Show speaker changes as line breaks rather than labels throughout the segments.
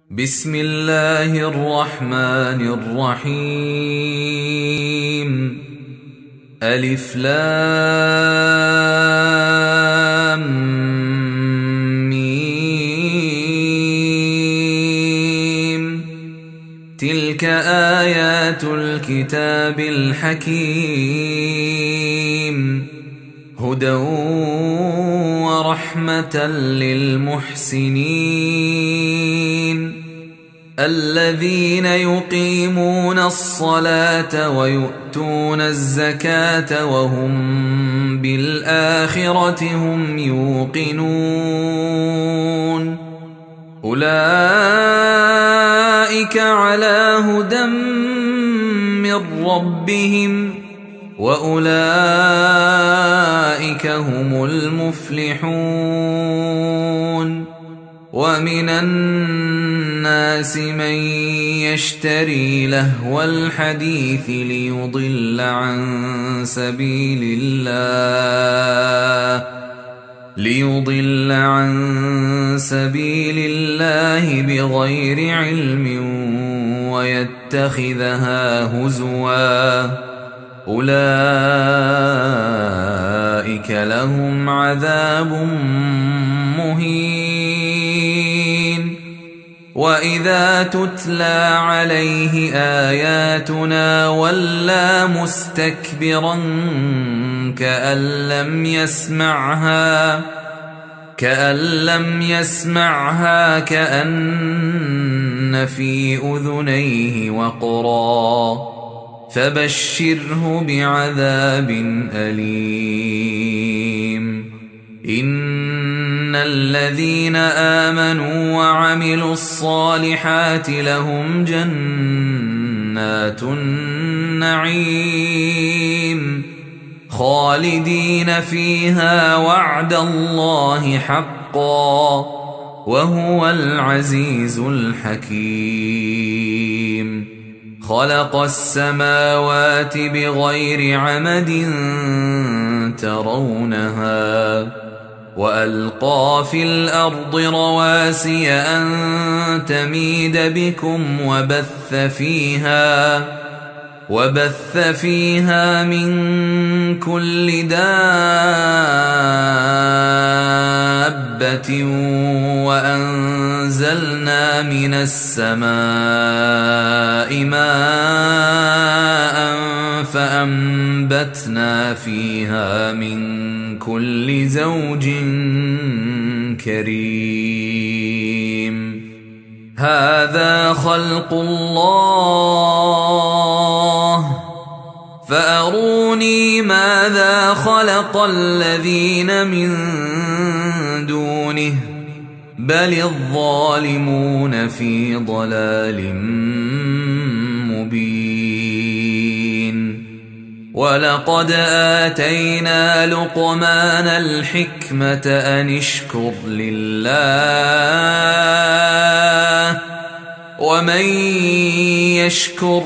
بسم الله الرحمن الرحيم. ألف لام ميم. تلك آيات الكتاب الحكيم، هدى ورحمة للمحسنين الذين يقيمون الصلاة ويؤتون الزكاة وهم بالآخرة هم يوقنون. أولئك على هدى من ربهم وأولئك هم المفلحون. ومن الناس من يشتري لهو الحديث ليضل عن سبيل الله بغير علم ويتخذها هزوا، أولئك لهم عذاب مهين. وإذا تتلى عليه آياتنا ولى مستكبرا كأن لم يسمعها كأن في أذنيه وقرا، فبشره بعذاب أليم. إن الذين آمنوا وعملوا الصالحات لهم جنات النعيم خالدين فيها وعد الله حقا، وهو العزيز الحكيم. خلق السماوات بغير عمد ترونها، وألقى في الأرض رواسي أن تميد بكم وبث فيها من كل دابة، وأنزلنا من السماء ماء فأنبتنا فيها من كل زوج كريم. هذا خلق الله، فأروني ماذا خلق الذين من دونه، بل الظالمون في ضلال مبين. ولقد آتينا لقمان الحكمة أن اشكر لله، ومن يشكر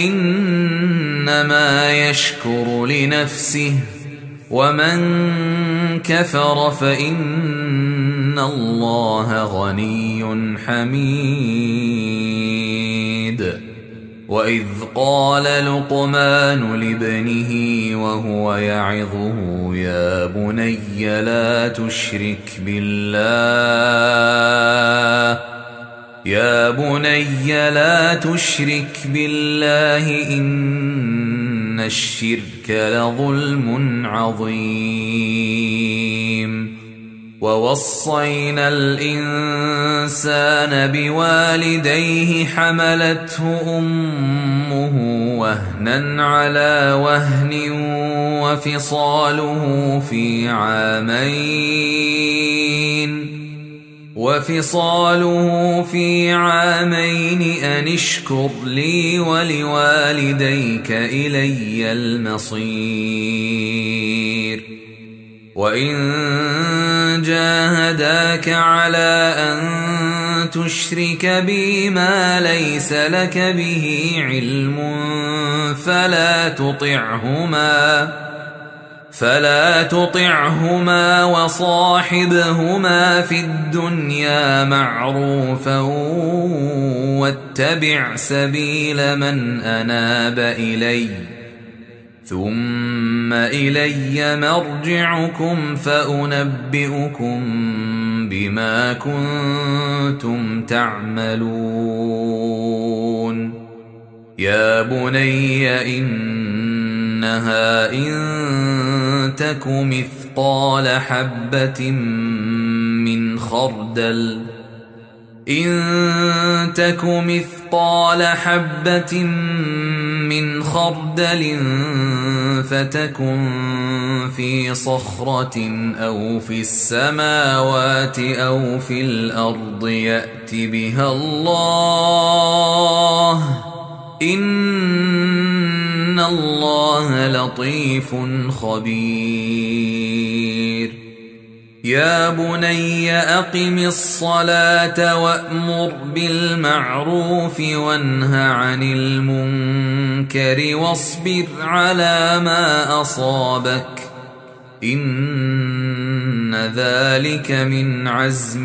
فإنما يشكر لنفسه، ومن كفر فإن الله غني حميد. وإذ قال لقمان لابنه وهو يعظه يا بني لا تشرك بالله إن الشرك لظلم عظيم. ووصينا الإنسان بوالديه حملته أمه وهنا على وهن وفصاله في عامين أن اشكر لي ولوالديك إلي المصير. وإن جاهداك على أن تشرك بي ما ليس لك به علم فلا تطعهما وصاحبهما في الدنيا معروفا واتبع سبيل من أناب إلي ثم إلي مرجعكم فأنبئكم بما كنتم تعملون يا بني إنها إن تك مثقال حبة من خردل فتكن في صخرة أو في السماوات أو في الأرض يأت بها الله إن الله لطيف خبير يا بني أقم الصلاة وأمر بالمعروف وانه عن المنكر واصبر على ما أصابك إن ذلك من عزم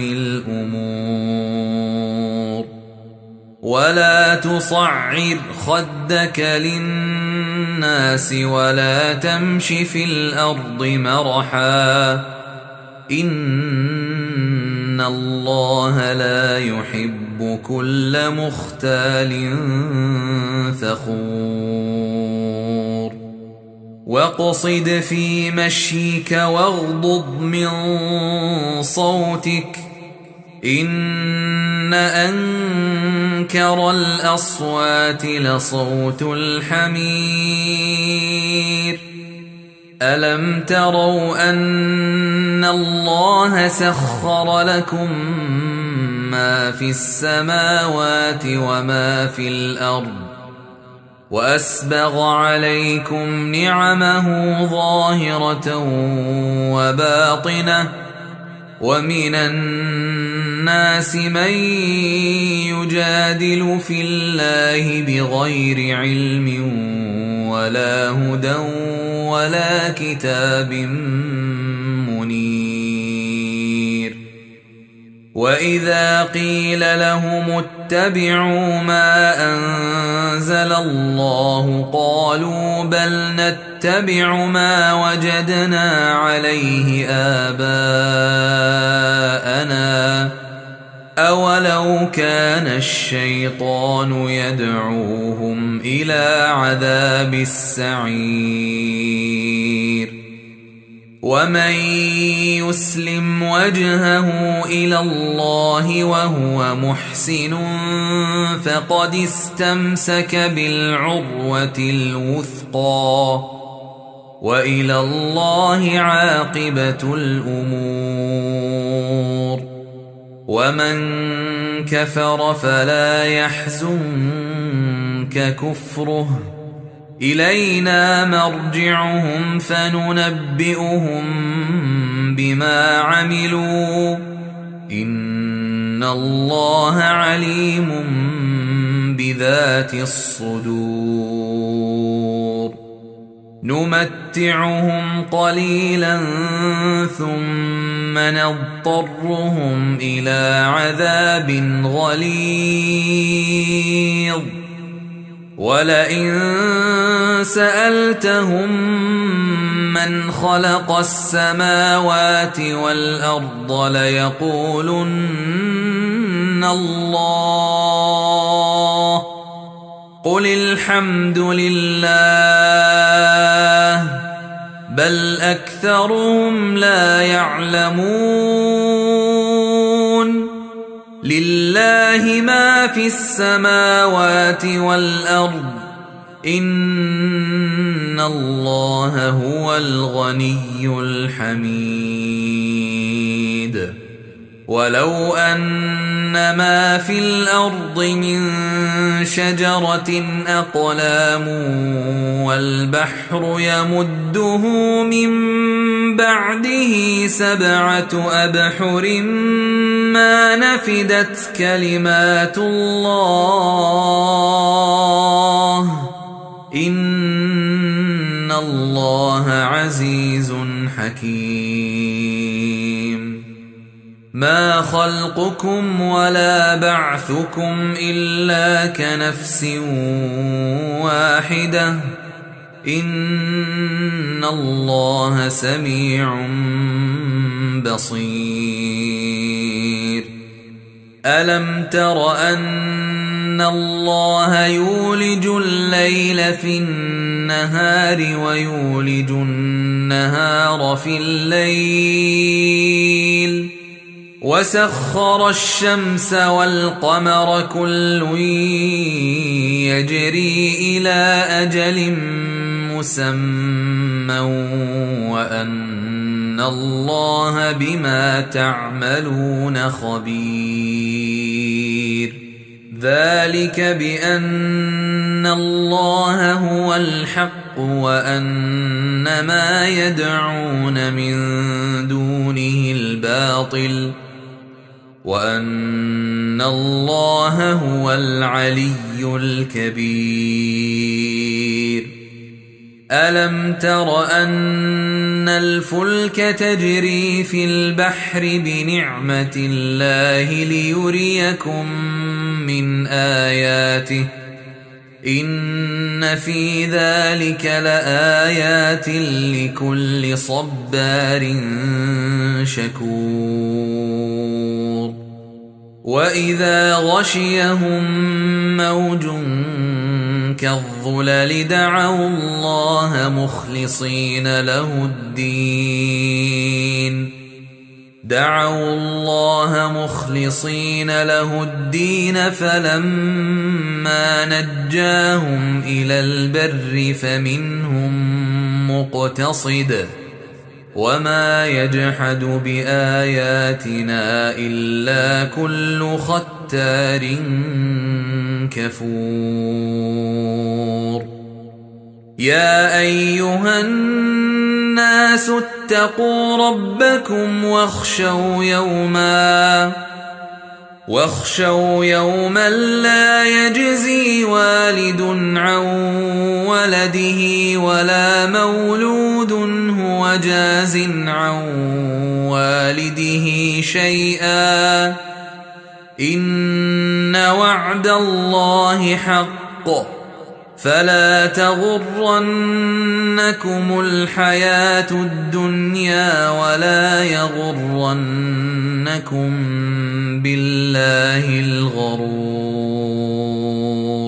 الأمور ولا تصعر خدك للناس ولا تمش في الأرض مرحا إن الله لا يحب كل مختال فخور واقصد في مشيك واغضض من صوتك إن أنكر الأصوات لصوت الحمير ألم تروا أن الله سخر لكم ما في السماوات وما في الأرض وأسبغ عليكم نعمه ظاهرة وباطنة ومن الناس من يجادل في الله بغير علم ولا هدى ولا كتاب منير وإذا قيل لهم اتبعوا ما أنزل الله قالوا بل نتبع ما وجدنا عليه آباءنا أولو كان الشيطان يدعوهم إلى عذاب السعير ومن يسلم وجهه إلى الله وهو محسن فقد استمسك بالعروة الوثقى وإلى الله عاقبة الأمور ومن كفر فلا يحزنك كفره إلينا مرجعهم فننبئهم بما عملوا إن الله عليم بذات الصدور نمتعهم قليلا ثم نضطرهم إلى عذاب غليظ ولئن سألتهم من خلق السماوات والأرض ليقولن الله قل الحمد لله بل أكثرهم لا يعلمون لله ما في السماوات والأرض إن الله هو الغني الحميد ولو أن ما في الأرض من شجرة أقلام والبحر يمده من بعده 7 أبحر ما نفدت كلمات الله إن الله عزيز حكيم ما خلقكم ولا بعثكم إلا كنفس واحدة إن الله سميع بصير ألم تر أن الله يولج الليل في النهار ويولج النهار في الليل وسخر الشمس والقمر كل يجري إلى أجل مسمى وأن الله بما تعملون خبير ذلك بأن الله هو الحق وأن ما يدعون من دونه الباطل وأن الله هو العلي الكبير ألم تر أن الفلك تجري في البحر بنعمة الله ليريكم من آياته إن في ذلك لآيات لكل صبار شكور وإذا غشيهم موج كالظلل دعوا الله مخلصين له الدين فلما نجاهم إلى البر فمنهم مقتصد وما يجحد بآياتنا إلا كل ختار كفور يا أيها الناس اتقوا ربكم واخشوا يوما لا يجزي والد عن ولده ولا مولود هو جاز عن والده شيئا إن وعد الله حق فلا تغرنكم الحياة الدنيا ولا يغرنكم بالله الغرور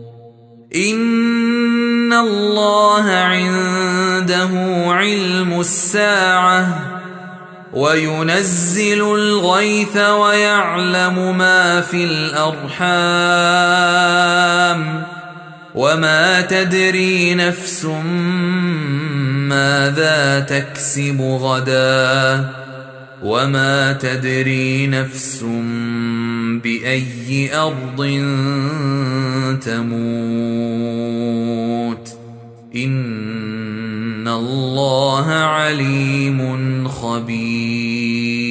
إن الله عنده علم الساعة وينزل الغيث ويعلم ما في الأرحام وما تدري نفس ماذا تكسب غدا وما تدري نفس بأي أرض تموت إن الله عليم خبير